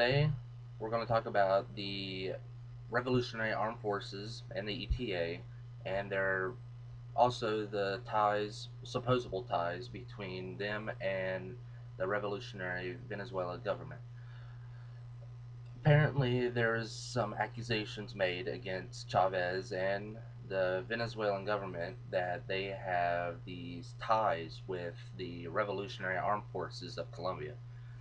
Today, we're going to talk about the Revolutionary Armed Forces and the ETA, and their also the ties, supposable ties between them and the revolutionary Venezuela government. Apparently, there's some accusations made against Chavez and the Venezuelan government that they have these ties with the Revolutionary Armed Forces of Colombia.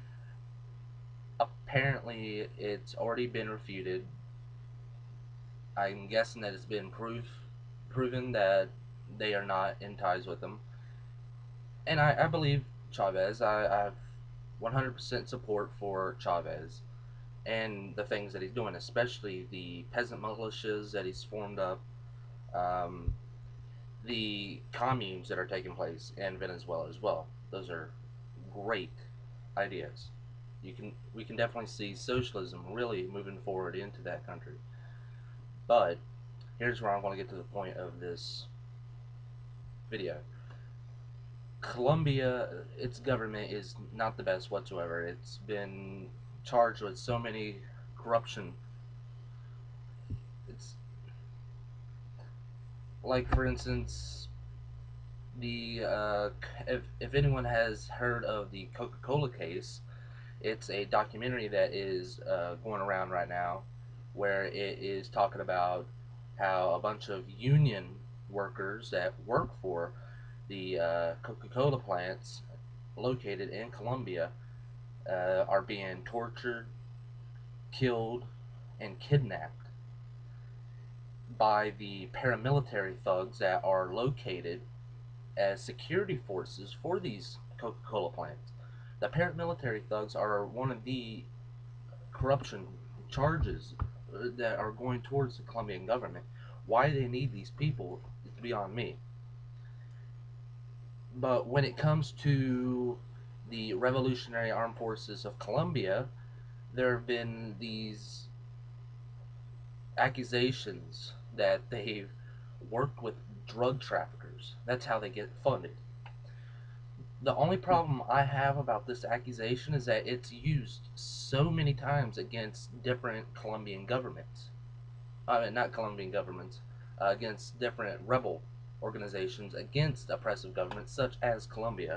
Apparently, it's already been refuted. I'm guessing that it's been proven that they are not in ties with them. And I believe Chavez. I have 100% support for Chavez and the things that he's doing, especially the peasant militias that he's formed up, um, the communes that are taking place in Venezuela as well. Those are great ideas. We can definitely see socialism really moving forward into that country. But here's where I want to get to the point of this video. Colombia, its government is not the best whatsoever. It's been charged with so many corruption. It's like, for instance, the if anyone has heard of the Coca-Cola case, it's a documentary that is going around right now, where it is talking about how a bunch of union workers that work for the Coca-Cola plants located in Colombia are being tortured, killed, and kidnapped by the paramilitary thugs that are located as security forces for these Coca-Cola plants. The paramilitary thugs are one of the corruption charges that are going towards the Colombian government. Why they need these people is beyond me. But when it comes to the Revolutionary Armed Forces of Colombia, there have been these accusations that they've worked with drug traffickers. That's how they get funded. The only problem I have about this accusation is that it's used so many times against different Colombian governments. Not Colombian governments, against different rebel organizations against oppressive governments such as Colombia,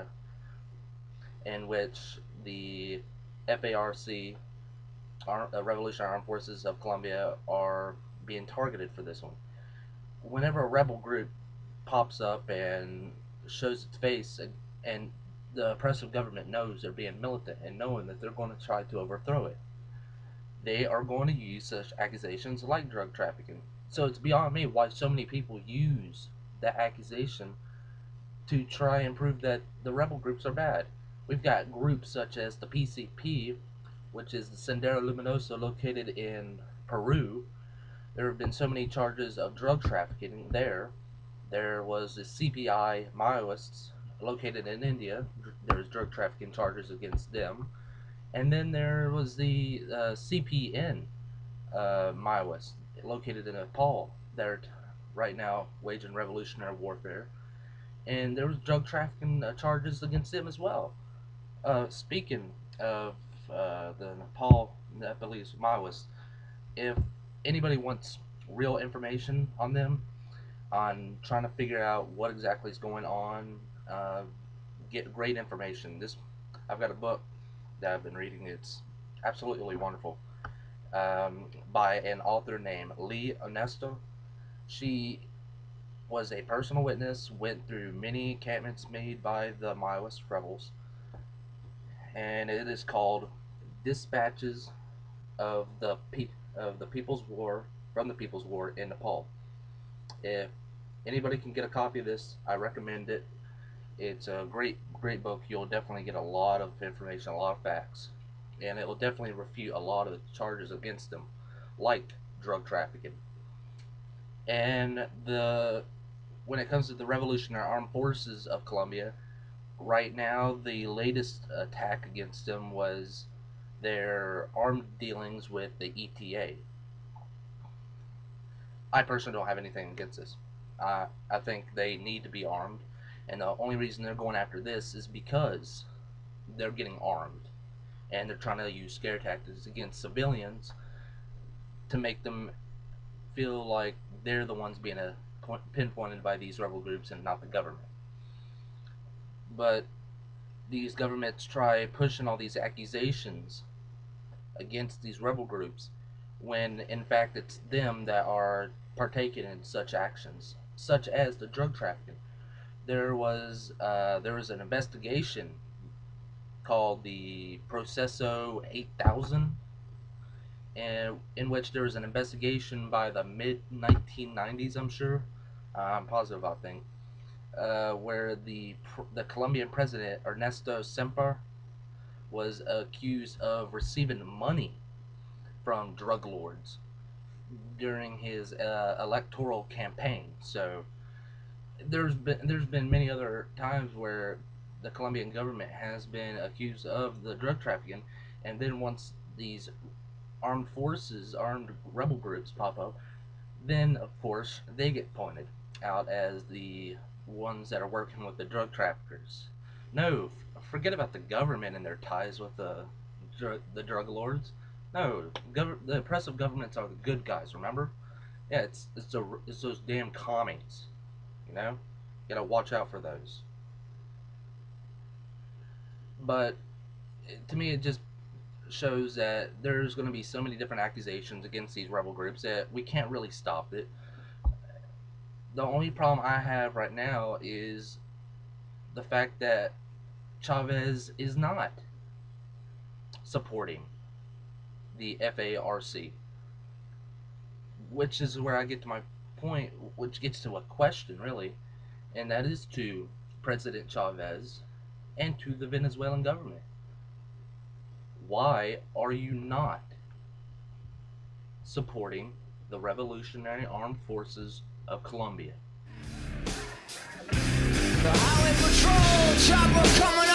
in which the FARC, Revolutionary Armed Forces of Colombia, are being targeted for this one. Whenever a rebel group pops up and shows its face, and the oppressive government knows they're being militant and knowing that they're going to try to overthrow it, they are going to use such accusations like drug trafficking. So it's beyond me why so many people use that accusation to try and prove that the rebel groups are bad. We've got groups such as the PCP, which is the Sendero Luminoso located in Peru. There have been so many charges of drug trafficking there. There was the CPI Maoists located in India. There's drug trafficking charges against them. And then there was the CPN Maoists located in Nepal. They're right now waging revolutionary warfare. And there was drug trafficking charges against them as well. Speaking of the Nepalese Maoists, if anybody wants real information on them, on trying to figure out what exactly is going on, get great information. I've got a book that I've been reading. It's absolutely wonderful, by an author named Lee Onesto. She was a personal witness, went through many encampments made by the Maoist rebels, and it is called Dispatches of the People's War from the People's War in Nepal. If anybody can get a copy of this, I recommend it. It's a great book. You'll definitely get a lot of information, a lot of facts, and it will definitely refute a lot of the charges against them, like drug trafficking. And when it comes to the Revolutionary Armed Forces of Colombia, right now the latest attack against them was their armed dealings with the ETA. I personally don't have anything against this. I think they need to be armed, and the only reason they're going after this is because they're getting armed. and they're trying to use scare tactics against civilians to make them feel like they're the ones being pinpointed by these rebel groups and not the government. But these governments try pushing all these accusations against these rebel groups when in fact it's them that are partaking in such actions, such as the drug trafficking. There was an investigation called the Proceso 8000, and in which there was an investigation by the mid 1990s. I'm sure, I'm positive, I think, where the Colombian president Ernesto Semper was accused of receiving money from drug lords during his electoral campaign. So there's been many other times where the Colombian government has been accused of the drug trafficking, and then once these armed rebel groups pop up, then of course they get pointed out as the ones that are working with the drug traffickers. No, forget about the government and their ties with the drug lords. No, the oppressive governments are the good guys. Remember? Yeah, it's those damn commies. You know, you gotta watch out for those. But to me, it just shows that there's going to be so many different accusations against these rebel groups that we can't really stop it. The only problem I have right now is the fact that Chavez is not supporting the FARC, which is where I get to my point, which gets to a question really, and that is to President Chavez and to the Venezuelan government. Why are you not supporting the Revolutionary Armed Forces of Colombia? The highway patrol chopper coming